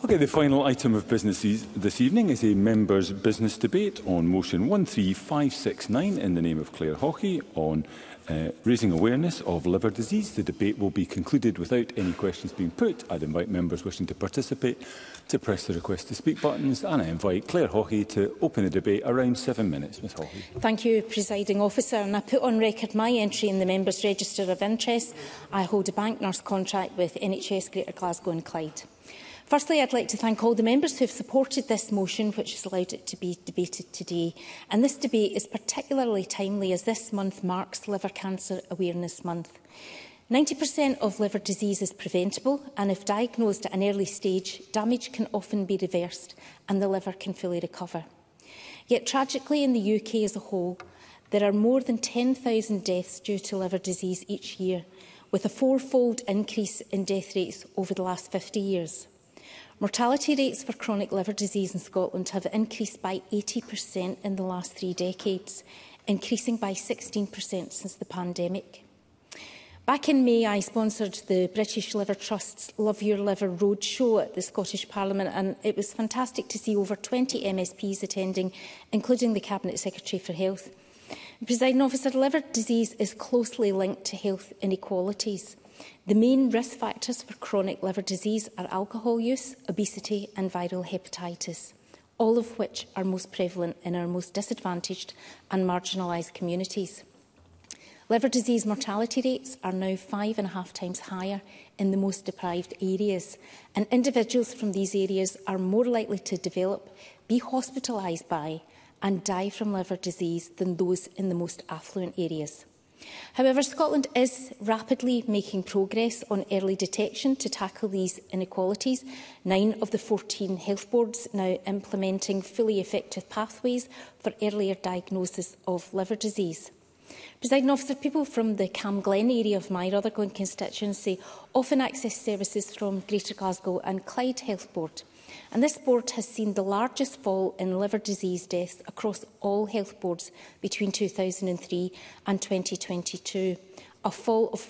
Okay, the final item of business this evening is a members' business debate on motion 13569 in the name of Claire Haughey on raising awareness of liver disease. The debate will be concluded without any questions being put. I'd invite members wishing to participate to press the request to speak buttons, and I invite Claire Haughey to open the debate around 7 minutes. Ms Haughey. Thank you, Presiding Officer. And I put on record my entry in the Members' Register of Interest. I hold a bank nurse contract with NHS Greater Glasgow and Clyde. Firstly, I'd like to thank all the members who have supported this motion, which has allowed it to be debated today. And this debate is particularly timely as this month marks Liver Cancer Awareness Month. 90% of liver disease is preventable, and if diagnosed at an early stage, damage can often be reversed and the liver can fully recover. Yet tragically, in the UK as a whole, there are more than 10,000 deaths due to liver disease each year, with a fourfold increase in death rates over the last 50 years. Mortality rates for chronic liver disease in Scotland have increased by 80% in the last 3 decades, increasing by 16% since the pandemic. Back in May, I sponsored the British Liver Trust's Love Your Liver Roadshow at the Scottish Parliament, and it was fantastic to see over 20 MSPs attending, including the Cabinet Secretary for Health. Presiding Officer, liver disease is closely linked to health inequalities. The main risk factors for chronic liver disease are alcohol use, obesity and viral hepatitis, all of which are most prevalent in our most disadvantaged and marginalised communities. Liver disease mortality rates are now 5.5 times higher in the most deprived areas, and individuals from these areas are more likely to develop, be hospitalised by and die from liver disease than those in the most affluent areas. However, Scotland is rapidly making progress on early detection to tackle these inequalities. 9 of the 14 health boards now implementing fully effective pathways for earlier diagnosis of liver disease. Presiding Officer, people from the Camglen area of my Rutherglen constituency often access services from Greater Glasgow and Clyde Health Board. And this board has seen the largest fall in liver disease deaths across all health boards between 2003 and 2022, a fall of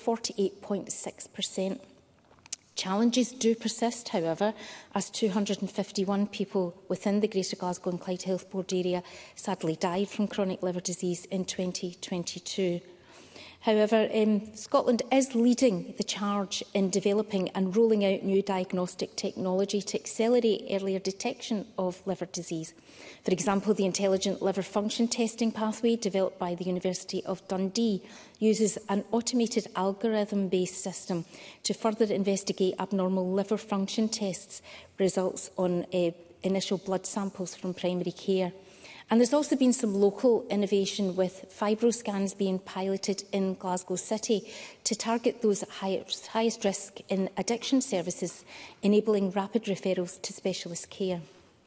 48.6%. Challenges do persist, however, as 251 people within the Greater Glasgow and Clyde Health Board area sadly died from chronic liver disease in 2022. However, Scotland is leading the charge in developing and rolling out new diagnostic technology to accelerate earlier detection of liver disease. For example, the Intelligent Liver Function Testing pathway developed by the University of Dundee uses an automated algorithm-based system to further investigate abnormal liver function tests results on initial blood samples from primary care. And there's also been some local innovation with fibroscans being piloted in Glasgow City to target those at highest risk in addiction services, enabling rapid referrals to specialist care.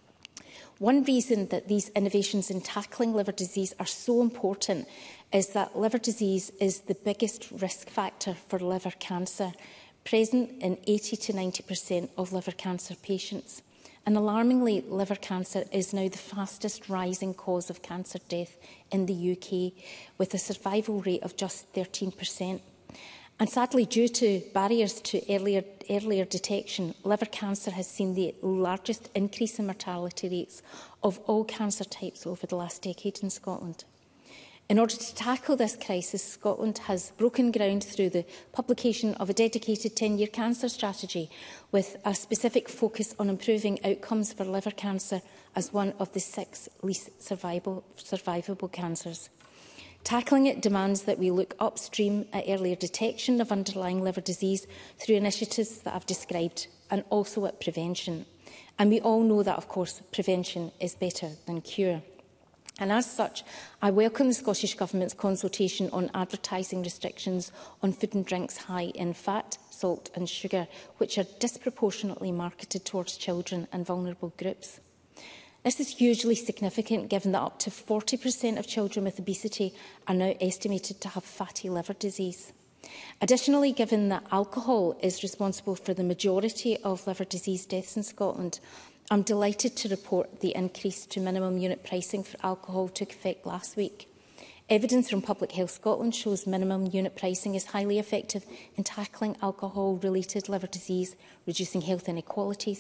One reason that these innovations in tackling liver disease are so important is that liver disease is the biggest risk factor for liver cancer, present in 80 to 90% of liver cancer patients. And alarmingly, liver cancer is now the fastest rising cause of cancer death in the UK, with a survival rate of just 13%. And sadly, due to barriers to earlier detection, liver cancer has seen the largest increase in mortality rates of all cancer types over the last decade in Scotland. In order to tackle this crisis, Scotland has broken ground through the publication of a dedicated 10-year cancer strategy with a specific focus on improving outcomes for liver cancer as one of the 6 least survivable cancers. Tackling it demands that we look upstream at earlier detection of underlying liver disease through initiatives that I've described, and also at prevention. And we all know that, of course, prevention is better than cure. And as such, I welcome the Scottish Government's consultation on advertising restrictions on food and drinks high in fat, salt and sugar, which are disproportionately marketed towards children and vulnerable groups. This is hugely significant, given that up to 40% of children with obesity are now estimated to have fatty liver disease. Additionally, given that alcohol is responsible for the majority of liver disease deaths in Scotland, I'm delighted to report the increase to minimum unit pricing for alcohol took effect last week. Evidence from Public Health Scotland shows minimum unit pricing is highly effective in tackling alcohol-related liver disease, reducing health inequalities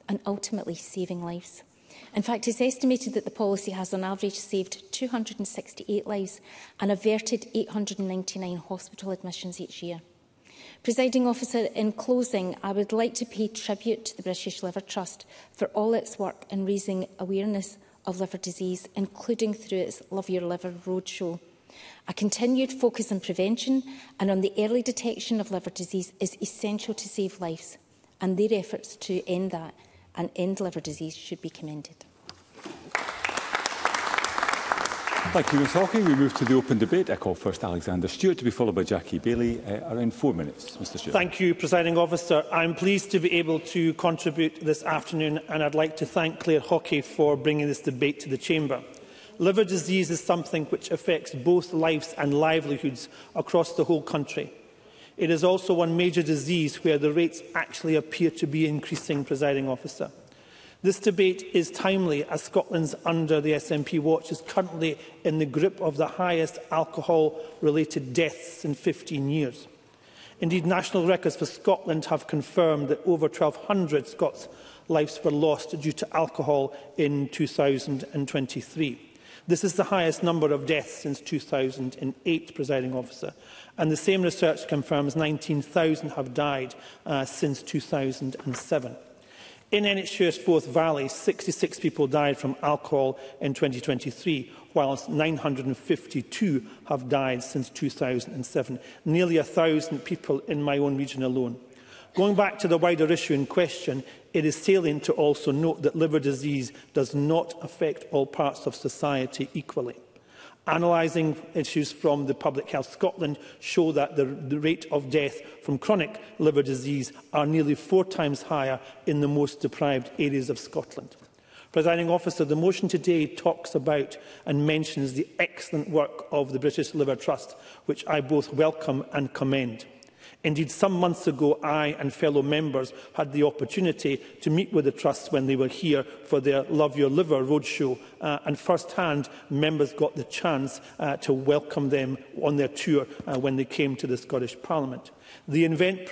and ultimately saving lives. In fact, it's estimated that the policy has on average saved 268 lives and averted 899 hospital admissions each year. Presiding Officer, in closing, I would like to pay tribute to the British Liver Trust for all its work in raising awareness of liver disease, including through its Love Your Liver roadshow. A continued focus on prevention and on the early detection of liver disease is essential to save lives, and their efforts to end that and end liver disease should be commended. Thank you, Ms Hawking. We move to the open debate. I call first Alexander Stewart, to be followed by Jackie Bailey. Around 4 minutes. Mr Stewart. Thank you, Presiding Officer. I'm pleased to be able to contribute this afternoon, and I'd like to thank Claire Hawking for bringing this debate to the Chamber. Liver disease is something which affects both lives and livelihoods across the whole country. It is also one major disease where the rates actually appear to be increasing, Presiding Officer. This debate is timely as Scotland's under the SNP watch is currently in the grip of the highest alcohol-related deaths in 15 years. Indeed, national records for Scotland have confirmed that over 1,200 Scots' lives were lost due to alcohol in 2023. This is the highest number of deaths since 2008, Presiding Officer, and the same research confirms 19,000 have died since 2007. In NHS Forth Valley, 66 people died from alcohol in 2023, whilst 952 have died since 2007, nearly 1,000 people in my own region alone. Going back to the wider issue in question, it is salient to also note that liver disease does not affect all parts of society equally. Analysing issues from the Public Health Scotland show that the rate of death from chronic liver disease are nearly 4 times higher in the most deprived areas of Scotland. Presiding Officer, the motion today talks about and mentions the excellent work of the British Liver Trust, which I both welcome and commend. Indeed, some months ago, I and fellow members had the opportunity to meet with the Trust when they were here for their Love Your Liver roadshow, and first-hand members got the chance to welcome them on their tour when they came to the Scottish Parliament. The event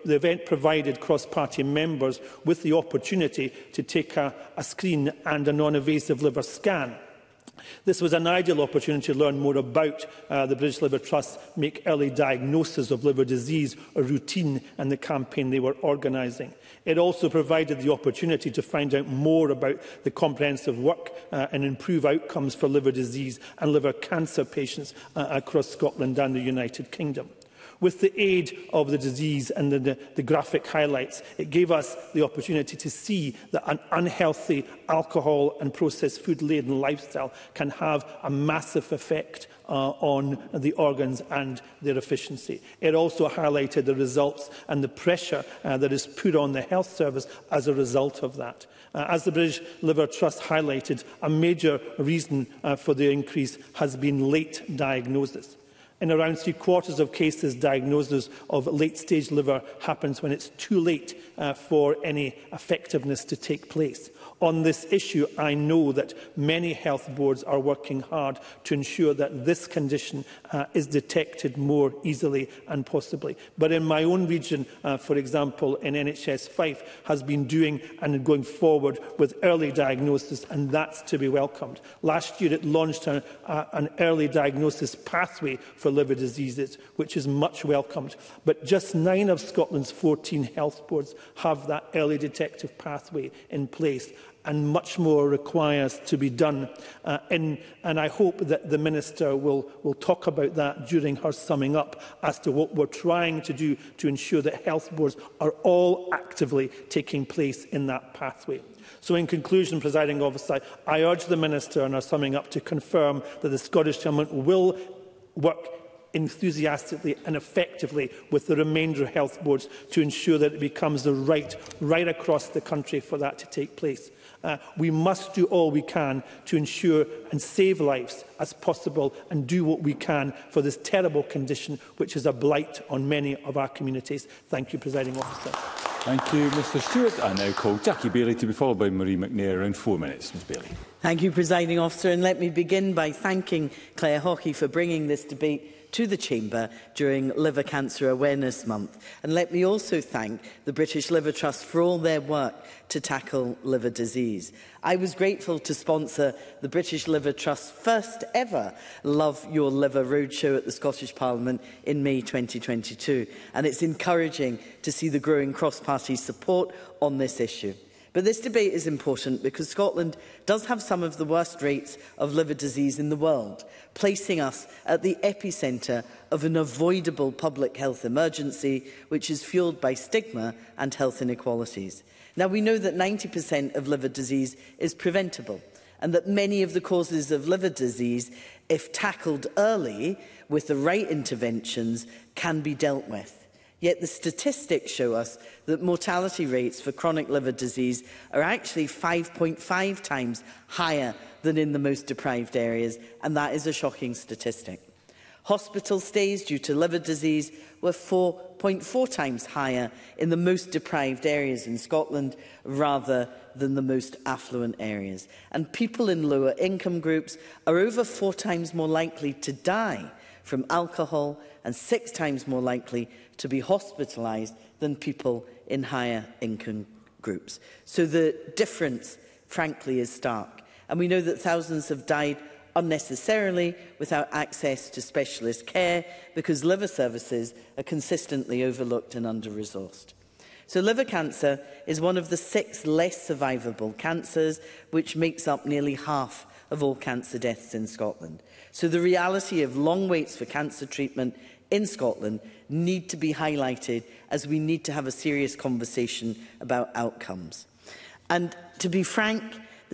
provided cross-party members with the opportunity to take a screen and a non-invasive liver scan. This was an ideal opportunity to learn more about the British Liver Trust Make Early Diagnosis of Liver Disease a routine and the campaign they were organising. It also provided the opportunity to find out more about the comprehensive work and improve outcomes for liver disease and liver cancer patients across Scotland and the United Kingdom. With the aid of the disease and the graphic highlights, it gave us the opportunity to see that an unhealthy alcohol and processed food-laden lifestyle can have a massive effect on the organs and their efficiency. It also highlighted the results and the pressure that is put on the health service as a result of that. As the British Liver Trust highlighted, a major reason for the increase has been late diagnosis. In around 3/4 of cases, diagnosis of late-stage liver happens when it's too late for any effectiveness to take place. On this issue, I know that many health boards are working hard to ensure that this condition is detected more easily and possibly. But in my own region, for example, in NHS Fife, has been doing and going forward with early diagnosis, and that's to be welcomed. Last year, it launched an early diagnosis pathway for liver diseases, which is much welcomed. But just 9 of Scotland's 14 health boards have that early detective pathway in place, and much more requires to be done. And I hope that the Minister will talk about that during her summing up as to what we're trying to do to ensure that health boards are all actively taking place in that pathway. So in conclusion, Presiding Officer, I urge the Minister in her summing up to confirm that the Scottish Government will work enthusiastically and effectively with the remainder of health boards to ensure that it becomes the right across the country for that to take place. We must do all we can to ensure and save lives as possible and do what we can for this terrible condition, which is a blight on many of our communities. Thank you, Presiding Officer. Thank you, Mr Stewart. I now call Jackie Bailey to be followed by Marie McNair. Around 4 minutes. Ms Bailey. Thank you, Presiding Officer. And let me begin by thanking Claire Hawking for bringing this debate to the Chamber during Liver Cancer Awareness Month. And let me also thank the British Liver Trust for all their work to tackle liver disease. I was grateful to sponsor the British Liver Trust's first ever Love Your Liver roadshow at the Scottish Parliament in May 2022. And it's encouraging to see the growing cross-party support on this issue. But this debate is important because Scotland does have some of the worst rates of liver disease in the world, placing us at the epicentre of an avoidable public health emergency, which is fuelled by stigma and health inequalities. Now, we know that 90% of liver disease is preventable, and that many of the causes of liver disease, if tackled early with the right interventions, can be dealt with. Yet the statistics show us that mortality rates for chronic liver disease are actually 5.5 times higher than in the most deprived areas, and that is a shocking statistic. Hospital stays due to liver disease were 4.4 times higher in the most deprived areas in Scotland rather than the most affluent areas. And people in lower income groups are over 4 times more likely to die from alcohol and 6 times more likely to be hospitalised than people in higher income groups. So the difference, frankly, is stark. And we know that thousands have died unnecessarily without access to specialist care because liver services are consistently overlooked and under-resourced. So liver cancer is one of the 6 less survivable cancers, which makes up nearly half of all cancer deaths in Scotland. So the reality of long waits for cancer treatment in Scotland need to be highlighted, as we need to have a serious conversation about outcomes. And to be frank, the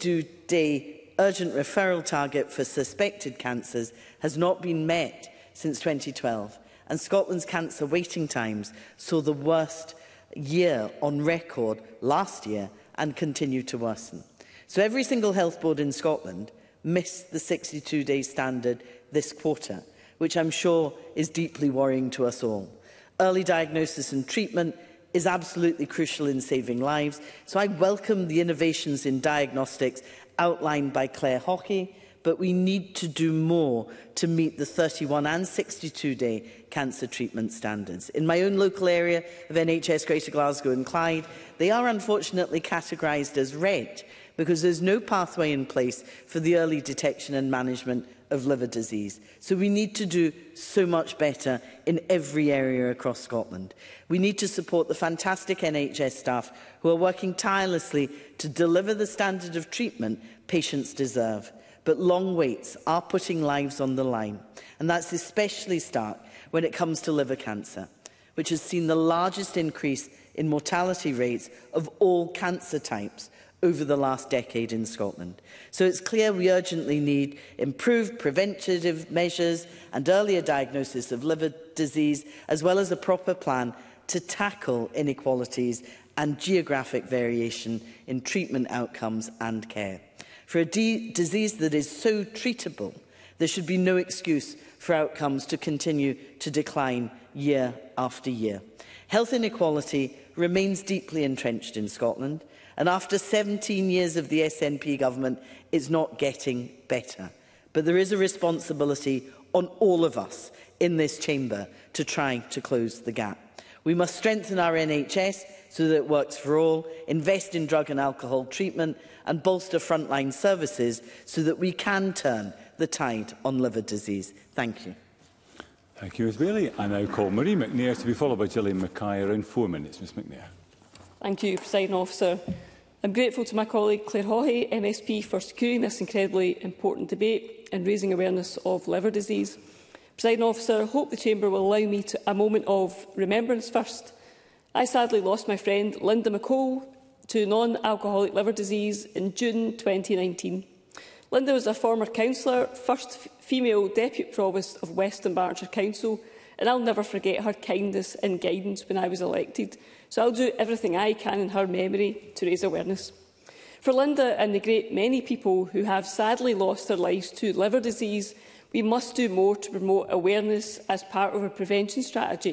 62-day urgent referral target for suspected cancers has not been met since 2012, and Scotland's cancer waiting times saw the worst year on record last year and continue to worsen. So every single health board in Scotland missed the 62-day standard this quarter, which I'm sure is deeply worrying to us all. Early diagnosis and treatment is absolutely crucial in saving lives, so I welcome the innovations in diagnostics outlined by Claire Hockey, but we need to do more to meet the 31 and 62-day cancer treatment standards. In my own local area of NHS Greater Glasgow and Clyde, they are unfortunately categorised as red because there's no pathway in place for the early detection and management of liver disease. So we need to do so much better in every area across Scotland. We need to support the fantastic NHS staff who are working tirelessly to deliver the standard of treatment patients deserve. But long waits are putting lives on the line. And that's especially stark when it comes to liver cancer, which has seen the largest increase in mortality rates of all cancer types over the last decade in Scotland. So it's clear we urgently need improved preventative measures and earlier diagnosis of liver disease, as well as a proper plan to tackle inequalities and geographic variation in treatment outcomes and care. For a disease that is so treatable, there should be no excuse for outcomes to continue to decline year after year. Health inequality remains deeply entrenched in Scotland, and after 17 years of the SNP government, it's not getting better. But there is a responsibility on all of us in this chamber to try to close the gap. We must strengthen our NHS so that it works for all, invest in drug and alcohol treatment, and bolster frontline services so that we can turn the tide on liver disease. Thank you. Thank you, Ms Bailey. I now call Marie McNair to be followed by Gillian Mackay. Around 4 minutes, Ms McNair. Thank you, Presiding Officer. I'm grateful to my colleague Claire Hockey, MSP, for securing this incredibly important debate and raising awareness of liver disease. Presiding Officer, I hope the Chamber will allow me a moment of remembrance first. I sadly lost my friend Linda McCall to non-alcoholic liver disease in June 2019. Linda was a former councillor, first female Deputy Provost of West Dunbartonshire Council, and I'll never forget her kindness and guidance when I was elected. So I'll do everything I can in her memory to raise awareness. For Linda and the great many people who have sadly lost their lives to liver disease, we must do more to promote awareness as part of our prevention strategy.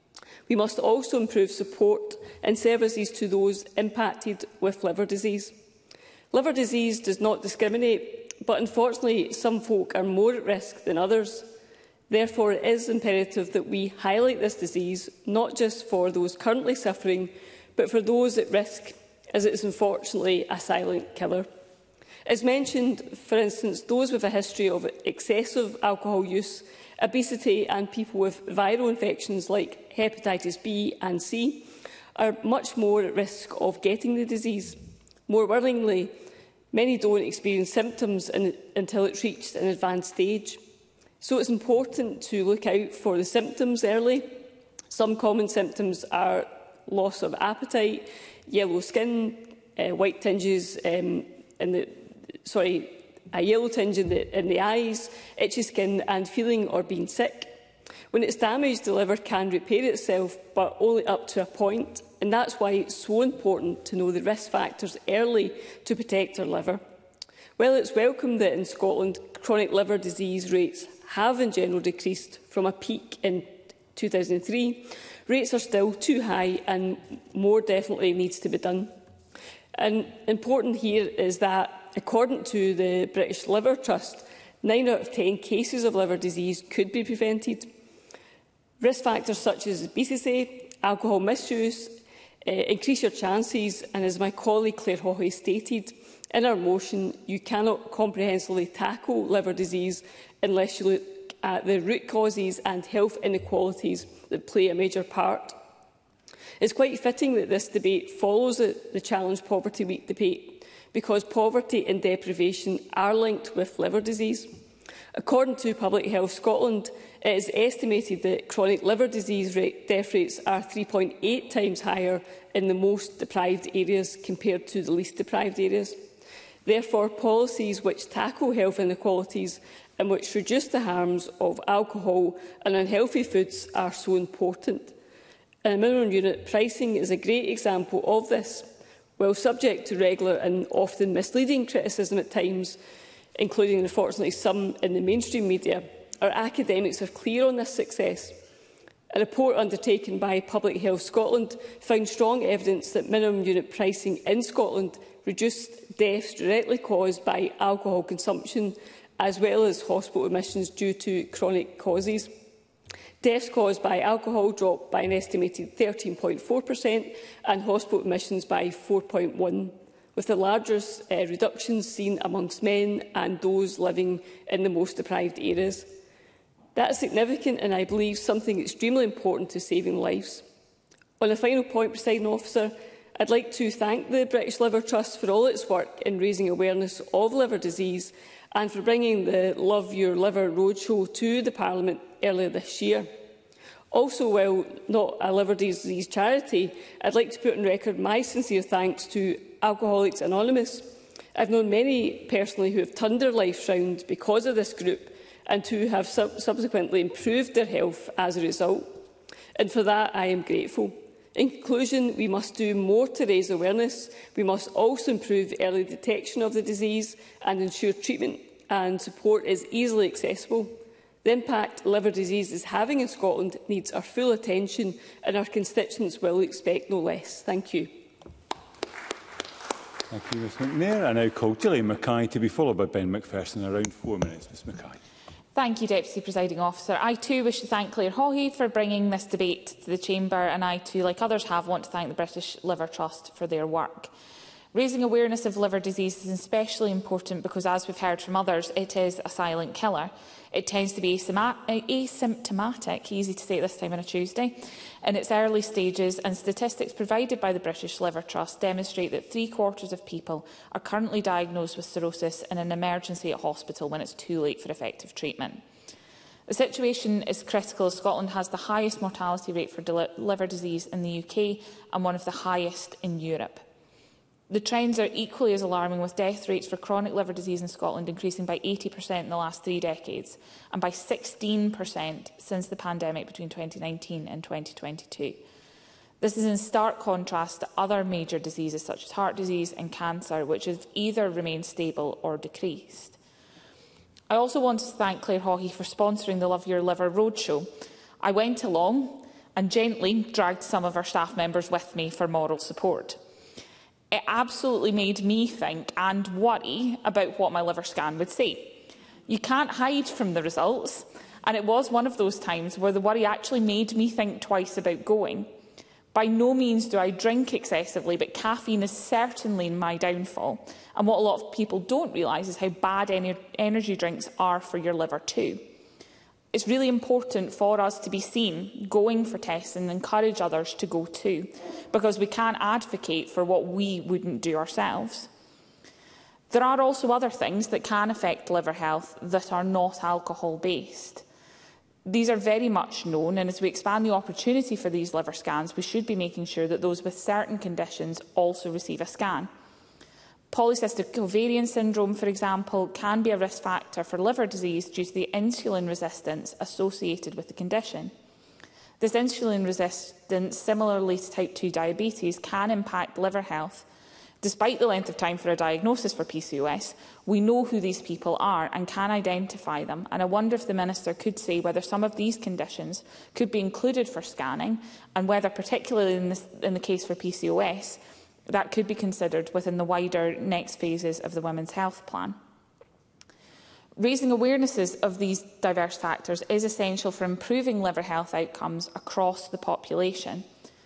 We must also improve support and services to those impacted with liver disease. Liver disease does not discriminate, but unfortunately some folk are more at risk than others. Therefore, it is imperative that we highlight this disease, not just for those currently suffering, but for those at risk, as it is unfortunately a silent killer. As mentioned, for instance, those with a history of excessive alcohol use, obesity and people with viral infections like hepatitis B and C are much more at risk of getting the disease. More worryingly, many don't experience symptoms until it's reached an advanced stage. So it's important to look out for the symptoms early. Some common symptoms are loss of appetite, yellow skin, white tinges a yellow tinge in the eyes, itchy skin and feeling or being sick. When it's damaged, the liver can repair itself, but only up to a point, and that's why it's so important to know the risk factors early to protect our liver. While it's welcome that in Scotland chronic liver disease rates have in general decreased from a peak in 2003, rates are still too high and more definitely needs to be done. And important here is that, according to the British Liver Trust, 9 out of 10 cases of liver disease could be prevented. Risk factors such as obesity, alcohol misuse, increase your chances, and as my colleague Claire Haughey stated in our motion, you cannot comprehensively tackle liver disease unless you look at the root causes and health inequalities that play a major part. It's quite fitting that this debate follows the Challenge Poverty Week debate, because poverty and deprivation are linked with liver disease. According to Public Health Scotland, it is estimated that chronic liver disease death rates are 3.8 times higher in the most deprived areas compared to the least deprived areas. Therefore, policies which tackle health inequalities and which reduce the harms of alcohol and unhealthy foods are so important. And minimum unit pricing is a great example of this. While subject to regular and often misleading criticism at times, including unfortunately some in the mainstream media, our academics are clear on this success. A report undertaken by Public Health Scotland found strong evidence that minimum unit pricing in Scotland reduced deaths directly caused by alcohol consumption, as well as hospital admissions due to chronic causes. Deaths caused by alcohol dropped by an estimated 13.4% and hospital admissions by 4.1%, with the largest reductions seen amongst men and those living in the most deprived areas. That is significant and I believe something extremely important to saving lives. On a final point, Presiding Officer, I'd like to thank the British Liver Trust for all its work in raising awareness of liver disease and for bringing the Love Your Liver roadshow to the Parliament earlier this year. Also, while not a liver disease charity, I'd like to put on record my sincere thanks to Alcoholics Anonymous. I've known many personally who have turned their lives round because of this group and who have subsequently improved their health as a result. And for that, I am grateful. In conclusion, we must do more to raise awareness. We must also improve early detection of the disease and ensure treatment and support is easily accessible. The impact liver disease is having in Scotland needs our full attention, and our constituents will expect no less. Thank you. Thank you, Ms McNair. I now call Gillian Mackay to be followed by Ben McPherson. Around 4 minutes, Ms Mackay. Thank you, Deputy Presiding Officer. I too wish to thank Claire Haughey for bringing this debate to the Chamber, and I too, like others have, want to thank the British Liver Trust for their work. Raising awareness of liver disease is especially important because, as we've heard from others, it is a silent killer. It tends to be asymptomatic, easy to say at this time on a Tuesday, in its early stages, and statistics provided by the British Liver Trust demonstrate that 3/4 of people are currently diagnosed with cirrhosis in an emergency at hospital when it's too late for effective treatment. The situation is critical as Scotland has the highest mortality rate for liver disease in the UK and one of the highest in Europe. The trends are equally as alarming, with death rates for chronic liver disease in Scotland increasing by 80% in the last 3 decades and by 16% since the pandemic between 2019 and 2022. This is in stark contrast to other major diseases such as heart disease and cancer, which have either remained stable or decreased. I also want to thank Claire Haughey for sponsoring the Love Your Liver roadshow. I went along and gently dragged some of our staff members with me for moral support. It absolutely made me think and worry about what my liver scan would say. You can't hide from the results, And it was one of those times where the worry actually made me think twice about going. By no means do I drink excessively, but caffeine is certainly my downfall. And what a lot of people don't realise is how bad energy drinks are for your liver too. It's really important for us to be seen going for tests and encourage others to go too, because we can't advocate for what we wouldn't do ourselves. There are also other things that can affect liver health that are not alcohol-based. These are very much known, and as we expand the opportunity for these liver scans, we should be making sure that those with certain conditions also receive a scan. Polycystic ovarian syndrome, for example, can be a risk factor for liver disease due to the insulin resistance associated with the condition. This insulin resistance, similarly to type 2 diabetes, can impact liver health. Despite the length of time for a diagnosis for PCOS, we know who these people are and can identify them, and I wonder if the Minister could say whether some of these conditions could be included for scanning, and whether, particularly in the case for PCOS, that could be considered within the wider next phases of the Women's Health Plan. Raising awarenesses of these diverse factors is essential for improving liver health outcomes across the population.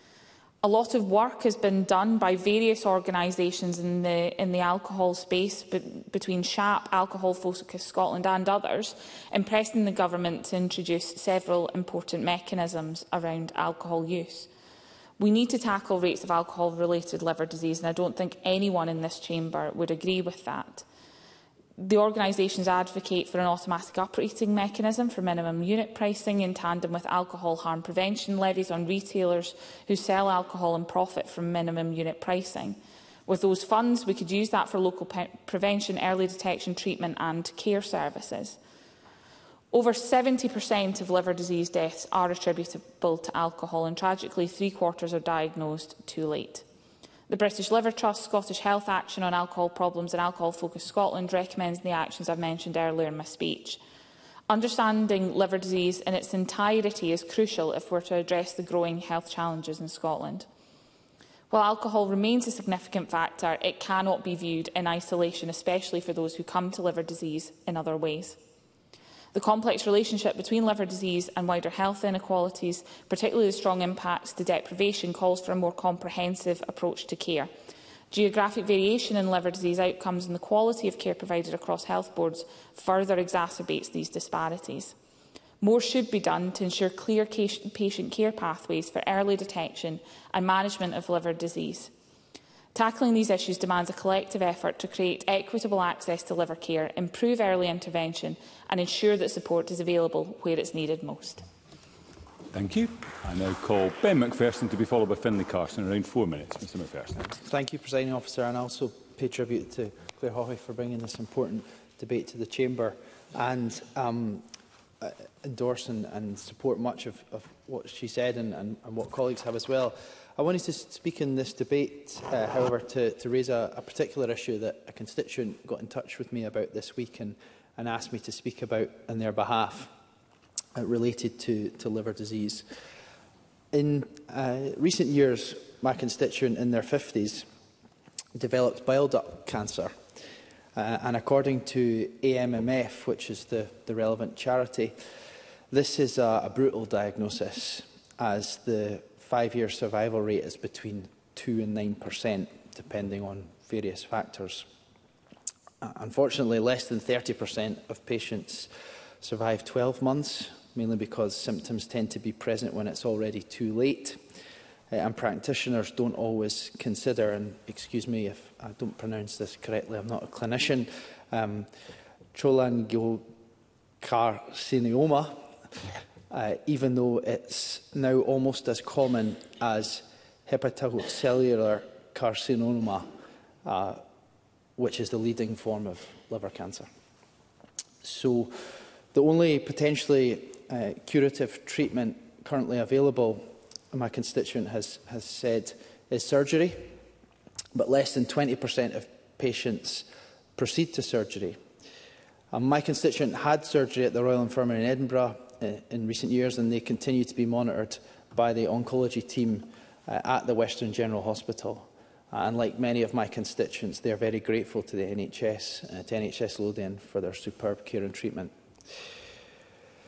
A lot of work has been done by various organisations in the alcohol space, between SHAP, Alcohol Focus Scotland and others, in pressing the government to introduce several important mechanisms around alcohol use. We need to tackle rates of alcohol-related liver disease, and I don't think anyone in this chamber would agree with that. The organisations advocate for an automatic uprating mechanism for minimum unit pricing in tandem with alcohol harm prevention levies on retailers who sell alcohol and profit from minimum unit pricing. With those funds, we could use that for local prevention, early detection, treatment and care services. Over 70% of liver disease deaths are attributable to alcohol, and tragically 3/4 are diagnosed too late. The British Liver Trust, Scottish Health Action on Alcohol Problems and Alcohol Focus Scotland recommends the actions I've mentioned earlier in my speech. Understanding liver disease in its entirety is crucial if we're to address the growing health challenges in Scotland. While alcohol remains a significant factor, it cannot be viewed in isolation, especially for those who come to liver disease in other ways. The complex relationship between liver disease and wider health inequalities, particularly the strong impacts to deprivation, calls for a more comprehensive approach to care. Geographic variation in liver disease outcomes and the quality of care provided across health boards further exacerbates these disparities. More should be done to ensure clear patient care pathways for early detection and management of liver disease. Tackling these issues demands a collective effort to create equitable access to liver care, improve early intervention and ensure that support is available where it's needed most. Thank you. I now call Ben McPherson to be followed by Finlay Carson in around 4 minutes. Mr McPherson. Thank you, Presiding Officer, and I also pay tribute to Claire Haughey for bringing this important debate to the Chamber, and endorse and support much of what she said and what colleagues have as well. I wanted to speak in this debate, however, to raise a particular issue that a constituent got in touch with me about this week and asked me to speak about on their behalf, related to liver disease. In recent years, my constituent in their 50s developed bile duct cancer. And according to AMMF, which is the relevant charity, this is a brutal diagnosis, as the 5-year survival rate is between 2 and 9%, depending on various factors. Unfortunately, less than 30% of patients survive 12 months, mainly because symptoms tend to be present when it's already too late. And practitioners don't always consider, and excuse me if I don't pronounce this correctly, I'm not a clinician, cholangiocarcinoma, even though it's now almost as common as hepatocellular carcinoma, which is the leading form of liver cancer. So the only potentially curative treatment currently available, my constituent has said, is surgery, but less than 20% of patients proceed to surgery. My constituent had surgery at the Royal Infirmary in Edinburgh in recent years, and they continue to be monitored by the oncology team at the Western General Hospital. And like many of my constituents, they are very grateful to the NHS, to NHS Lothian, for their superb care and treatment.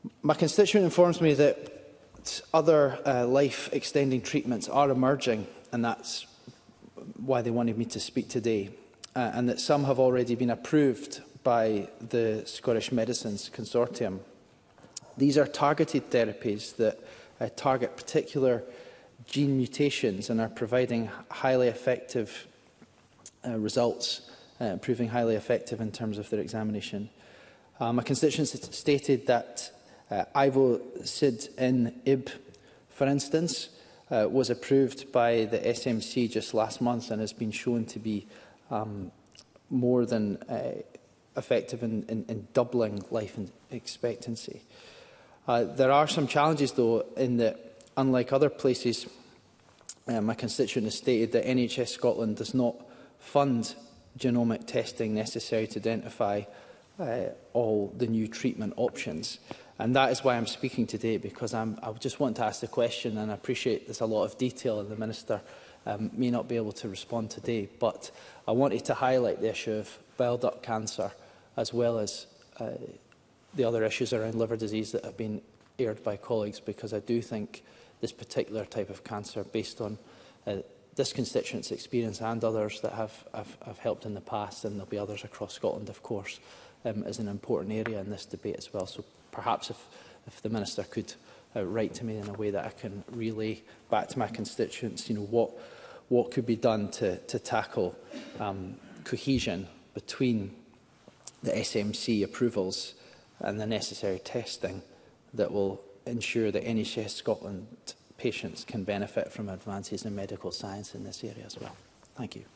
My constituent informs me that other life-extending treatments are emerging, and that's why they wanted me to speak today, and that some have already been approved by the Scottish Medicines Consortium. These are targeted therapies that target particular gene mutations and are providing highly effective results, proving highly effective in terms of their examination. My constituents stated that ivosidenib, for instance, was approved by the SMC just last month and has been shown to be more than effective in doubling life expectancy. There are some challenges, though, in that, unlike other places, my constituent has stated that NHS Scotland does not fund genomic testing necessary to identify all the new treatment options. And that is why I'm speaking today, because I just want to ask the question, and I appreciate there's a lot of detail and the Minister may not be able to respond today, but I wanted to highlight the issue of bile duct cancer as well as the other issues around liver disease that have been aired by colleagues, because I do think this particular type of cancer, based on this constituent's experience and others that have helped in the past, and there'll be others across Scotland, of course, is an important area in this debate as well. So perhaps if the Minister could write to me in a way that I can relay back to my constituents, what could be done to tackle cohesion between the SMC approvals and the necessary testing that will ensure that NHS Scotland patients can benefit from advances in medical science in this area as well. Thank you.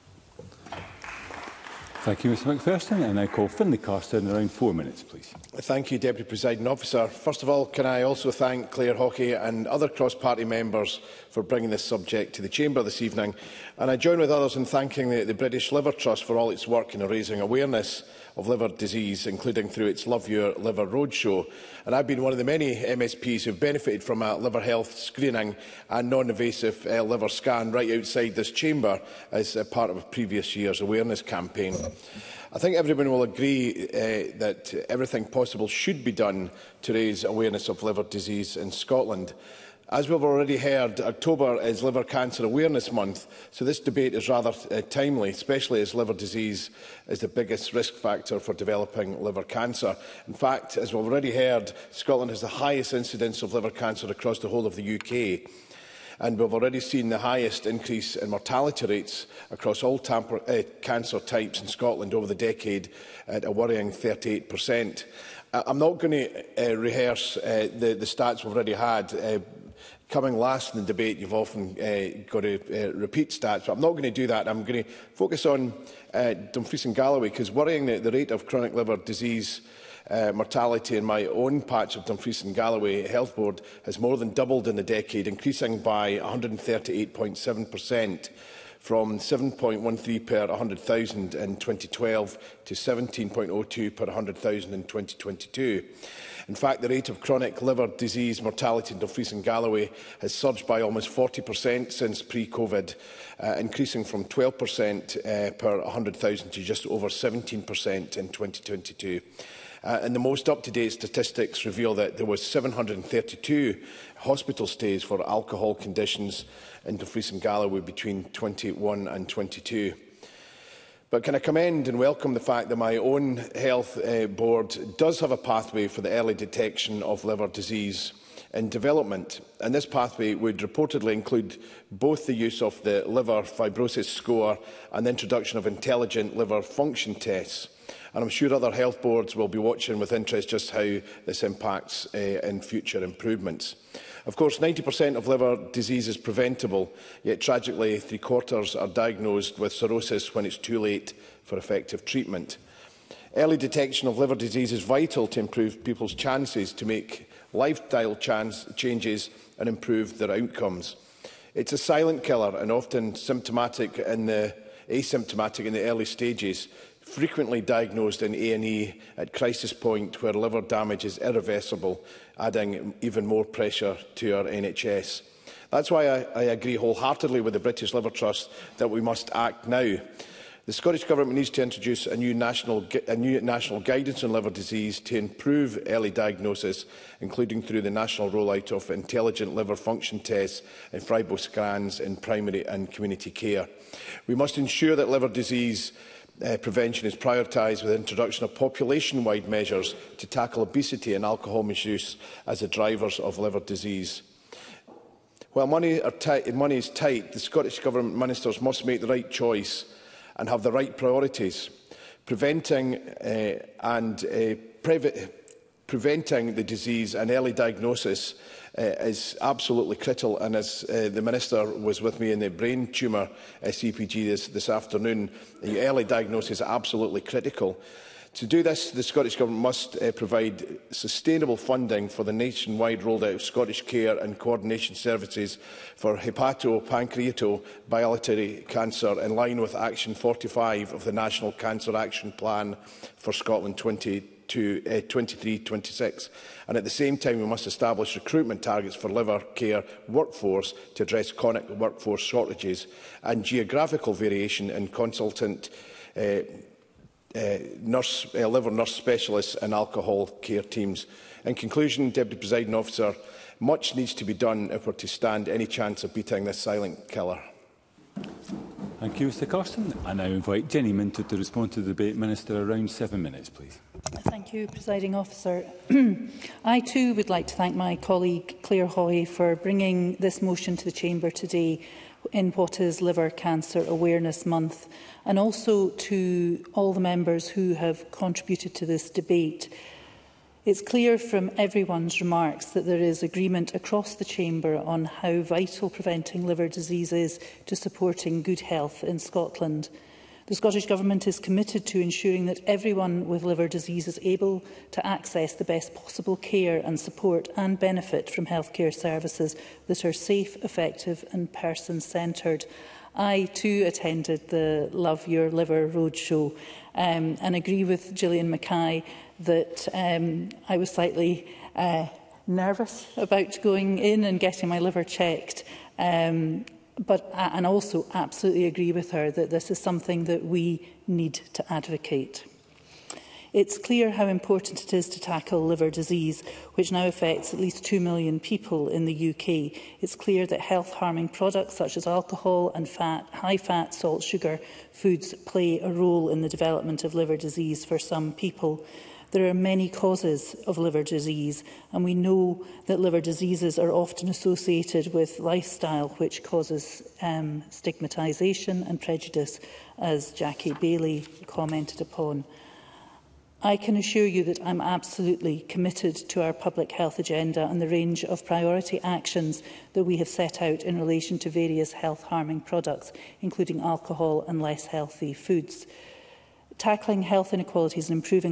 Thank you, Mr Macpherson. And I call Finlay Carster in around 4 minutes, please. Thank you, Deputy Presiding Officer. First of all, can I also thank Claire Hockey and other cross-party members for bringing this subject to the Chamber this evening. And I join with others in thanking the British Liver Trust for all its work in raising awareness of liver disease, including through its Love Your Liver Roadshow. And I've been one of the many MSPs who have benefited from a liver health screening and non-invasive liver scan right outside this chamber as part of a previous year's awareness campaign. I think everyone will agree that everything possible should be done to raise awareness of liver disease in Scotland. As we've already heard, October is Liver Cancer Awareness Month, so this debate is rather timely, especially as liver disease is the biggest risk factor for developing liver cancer. In fact, as we've already heard, Scotland has the highest incidence of liver cancer across the whole of the UK. And we've already seen the highest increase in mortality rates across all cancer types in Scotland over the decade at a worrying 38%. I'm not going to rehearse the stats we've already had. Coming last in the debate, you've often got to repeat stats, but I'm not going to do that. I'm going to focus on Dumfries and Galloway, because worrying the rate of chronic liver disease mortality in my own patch of Dumfries and Galloway Health Board has more than doubled in the decade, increasing by 138.7%. From 7.13 per 100,000 in 2012 to 17.02 per 100,000 in 2022. In fact, the rate of chronic liver disease mortality in Dumfries and Galloway has surged by almost 40% since pre-COVID, increasing from 12% per 100,000 to just over 17% in 2022. And the most up-to-date statistics reveal that there were 732 hospital stays for alcohol conditions in Dumfries and Galloway between 21 and 22. But can I commend and welcome the fact that my own health board does have a pathway for the early detection of liver disease in development. And this pathway would reportedly include both the use of the liver fibrosis score and the introduction of intelligent liver function tests. And I'm sure other health boards will be watching with interest just how this impacts in future improvements. Of course, 90% of liver disease is preventable, yet tragically 3/4 are diagnosed with cirrhosis when it's too late for effective treatment. Early detection of liver disease is vital to improve people's chances to make lifestyle changes and improve their outcomes. It's a silent killer and often asymptomatic in the early stages, frequently diagnosed in A&E at crisis point where liver damage is irreversible, adding even more pressure to our NHS. That's why I agree wholeheartedly with the British Liver Trust that we must act now. The Scottish Government needs to introduce a new national guidance on liver disease to improve early diagnosis, including through the national rollout of intelligent liver function tests and FibroScans in primary and community care. We must ensure that liver disease prevention is prioritised with the introduction of population-wide measures to tackle obesity and alcohol misuse as the drivers of liver disease. While money is tight, the Scottish Government ministers must make the right choice and have the right priorities. Preventing the disease and early diagnosis is absolutely critical, and as the Minister was with me in the brain tumour CPG this afternoon, the early diagnosis is absolutely critical. To do this, the Scottish Government must provide sustainable funding for the nationwide rollout of Scottish Care and Coordination Services for hepatopancreatobiliary cancer in line with Action 45 of the National Cancer Action Plan for Scotland 23-26. And at the same time, we must establish recruitment targets for liver care workforce to address chronic workforce shortages and geographical variation in consultant liver nurse specialists and alcohol care teams. In conclusion, Deputy Presiding Officer, much needs to be done if we are to stand any chance of beating this silent killer. Thank you, Mr Carson. I now invite Jenny Minto to respond to the debate. Minister, around 7 minutes, please. Thank you, Presiding Officer. I too would like to thank my colleague Claire Hoy for bringing this motion to the Chamber today in what is Liver Cancer Awareness Month, and also to all the members who have contributed to this debate. It's clear from everyone's remarks that there is agreement across the Chamber on how vital preventing liver disease is to supporting good health in Scotland. The Scottish Government is committed to ensuring that everyone with liver disease is able to access the best possible care and support and benefit from healthcare services that are safe, effective and person-centred. I too attended the Love Your Liver roadshow and agree with Gillian Mackay that I was slightly nervous about going in and getting my liver checked. And also absolutely agree with her that this is something that we need to advocate. It's clear how important it is to tackle liver disease, which now affects at least 2 million people in the UK. It's clear that health-harming products such as alcohol and high-fat, salt, sugar foods play a role in the development of liver disease for some people. There are many causes of liver disease, and we know that liver diseases are often associated with lifestyle, which causes stigmatisation and prejudice, as Jackie Bailey commented upon. I can assure you that I'm absolutely committed to our public health agenda and the range of priority actions that we have set out in relation to various health-harming products, including alcohol and less healthy foods. Tackling health inequalities and improving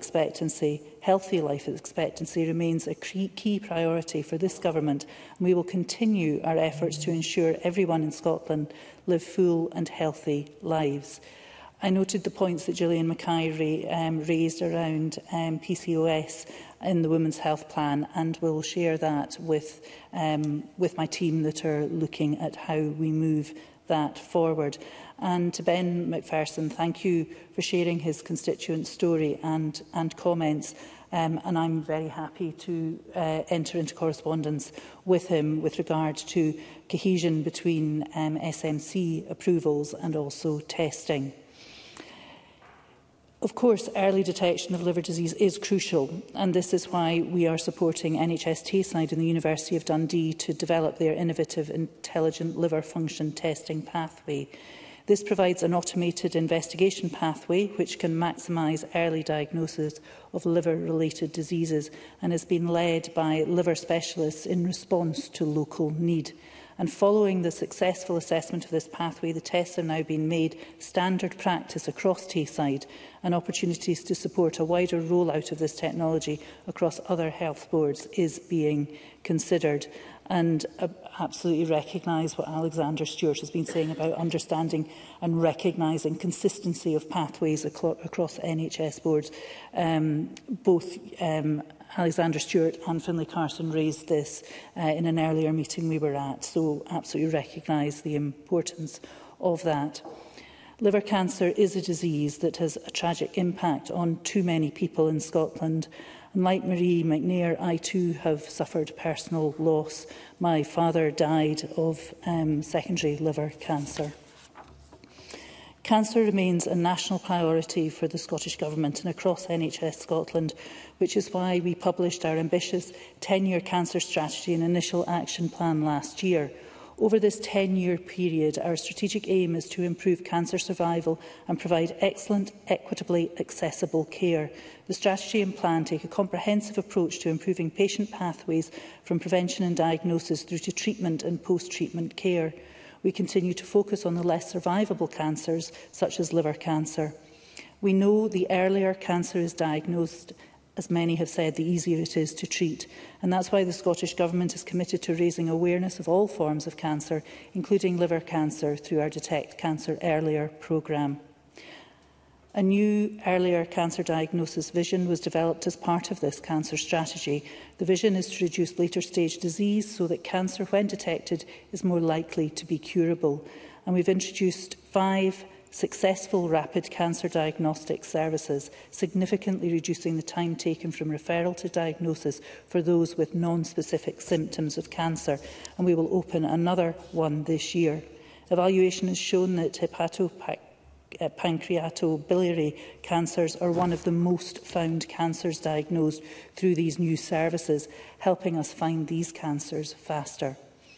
healthy life expectancy remains a key priority for this government, and we will continue our efforts to ensure everyone in Scotland live full and healthy lives. I noted the points that Gillian Mackay raised around PCOS in the Women's Health Plan, and will share that with my team that are looking at how we move that forward. And to Ben McPherson, thank you for sharing his constituent story and comments. And I'm very happy to enter into correspondence with him with regard to cohesion between SMC approvals and also testing. Of course, early detection of liver disease is crucial, and this is why we are supporting NHS Tayside and the University of Dundee to develop their innovative intelligent liver function testing pathway. This provides an automated investigation pathway which can maximise early diagnosis of liver-related diseases and has been led by liver specialists in response to local need. And following the successful assessment of this pathway, the tests are now being made standard practice across Tayside, and opportunities to support a wider rollout of this technology across other health boards is being considered. And absolutely recognise what Alexander Stewart has been saying about understanding and recognising consistency of pathways across NHS boards. Both Alexander Stewart and Finlay Carson raised this in an earlier meeting we were at, so absolutely recognise the importance of that. Liver cancer is a disease that has a tragic impact on too many people in Scotland. And like Marie McNair, I too have suffered personal loss. My father died of secondary liver cancer. Cancer remains a national priority for the Scottish Government and across NHS Scotland, which is why we published our ambitious 10-year cancer strategy and initial action plan last year. Over this 10-year period, our strategic aim is to improve cancer survival and provide excellent, equitably accessible care. The strategy and plan take a comprehensive approach to improving patient pathways from prevention and diagnosis through to treatment and post-treatment care. We continue to focus on the less survivable cancers, such as liver cancer. We know the earlier cancer is diagnosed, as many have said, the easier it is to treat. And that's why the Scottish Government is committed to raising awareness of all forms of cancer, including liver cancer, through our Detect Cancer Earlier programme. A new earlier cancer diagnosis vision was developed as part of this cancer strategy. The vision is to reduce later stage disease so that cancer, when detected, is more likely to be curable. And we've introduced 5 successful rapid cancer diagnostic services, significantly reducing the time taken from referral to diagnosis for those with non-specific symptoms of cancer. And we will open another one this year. Evaluation has shown that pancreatobiliary cancers are one of the most found cancers diagnosed through these new services, helping us find these cancers faster.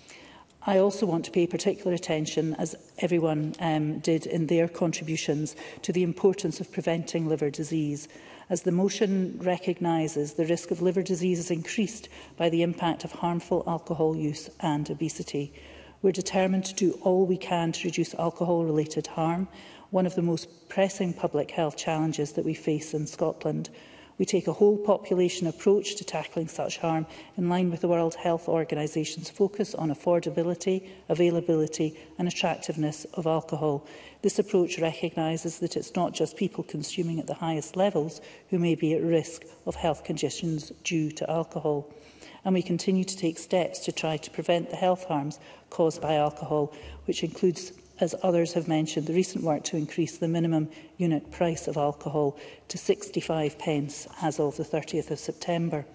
I also want to pay particular attention, as everyone did in their contributions, to the importance of preventing liver disease. As the motion recognises, the risk of liver disease is increased by the impact of harmful alcohol use and obesity. We're determined to do all we can to reduce alcohol-related harm, one of the most pressing public health challenges that we face in Scotland. We take a whole population approach to tackling such harm in line with the World Health Organisation's focus on affordability, availability and attractiveness of alcohol. This approach recognises that it's not just people consuming at the highest levels who may be at risk of health conditions due to alcohol. And we continue to take steps to try to prevent the health harms caused by alcohol, which includes, as others have mentioned, the recent work to increase the minimum unit price of alcohol to 65 pence as of the 30th of September.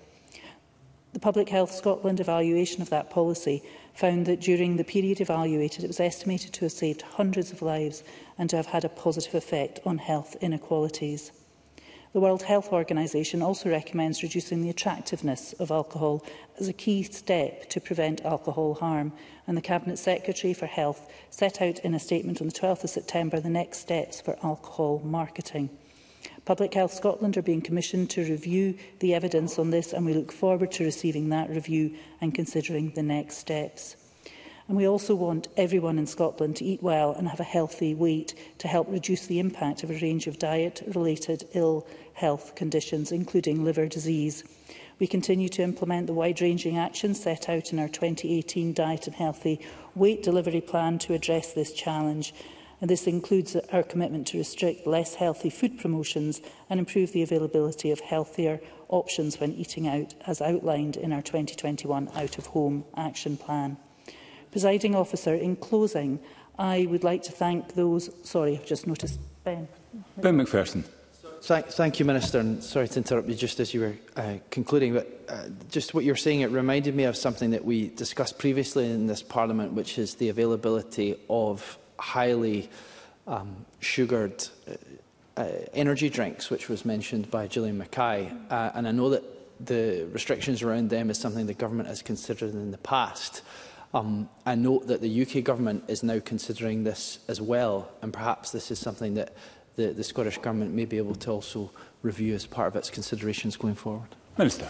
The Public Health Scotland evaluation of that policy found that during the period evaluated, it was estimated to have saved hundreds of lives and to have had a positive effect on health inequalities. The World Health Organization also recommends reducing the attractiveness of alcohol as a key step to prevent alcohol harm, and the Cabinet Secretary for Health set out in a statement on the 12th of September the next steps for alcohol marketing. Public Health Scotland are being commissioned to review the evidence on this, and we look forward to receiving that review and considering the next steps. And we also want everyone in Scotland to eat well and have a healthy weight to help reduce the impact of a range of diet-related ill health conditions, including liver disease. We continue to implement the wide-ranging actions set out in our 2018 Diet and Healthy Weight Delivery Plan to address this challenge. And this includes our commitment to restrict less healthy food promotions and improve the availability of healthier options when eating out, as outlined in our 2021 Out-of-Home Action Plan. Presiding Officer, in closing, I would like to thank those... Sorry, I've just noticed Ben. Ben McPherson. Thank you, Minister, and sorry to interrupt you just as you were concluding, but just what you're saying, it reminded me of something that we discussed previously in this Parliament, which is the availability of highly sugared energy drinks, which was mentioned by Gillian Mackay, and I know that the restrictions around them is something the Government has considered in the past. I note that the UK Government is now considering this as well, and perhaps this is something that the Scottish Government may be able to also review as part of its considerations going forward. Minister.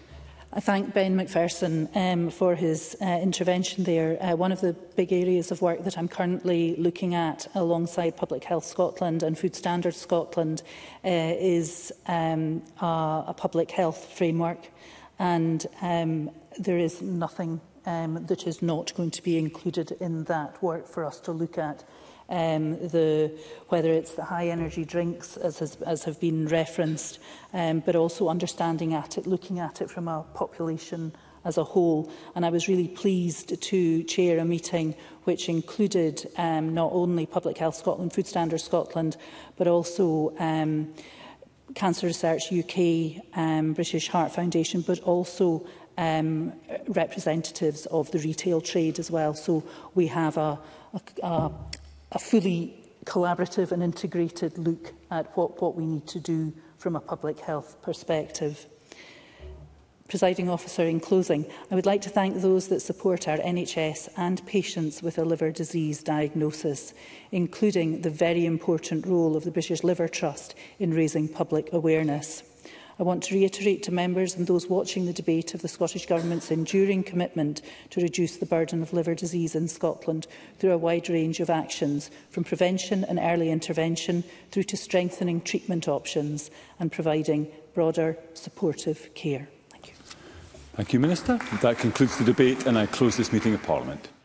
I thank Ben McPherson for his intervention there. One of the big areas of work that I'm currently looking at alongside Public Health Scotland and Food Standards Scotland is a public health framework, and there is nothing that is not going to be included in that work for us to look at. Whether it's the high energy drinks, as have been referenced, but also understanding at it, looking at it from a population as a whole. And I was really pleased to chair a meeting which included not only Public Health Scotland, Food Standards Scotland, but also Cancer Research UK, British Heart Foundation, but also representatives of the retail trade as well. So we have a fully collaborative and integrated look at what we need to do from a public health perspective. Presiding Officer, in closing, I would like to thank those that support our NHS and patients with a liver disease diagnosis, including the very important role of the British Liver Trust in raising public awareness. I want to reiterate to members and those watching the debate of the Scottish Government's enduring commitment to reduce the burden of liver disease in Scotland through a wide range of actions, from prevention and early intervention through to strengthening treatment options and providing broader supportive care. Thank you, Minister. That concludes the debate, and I close this meeting of Parliament.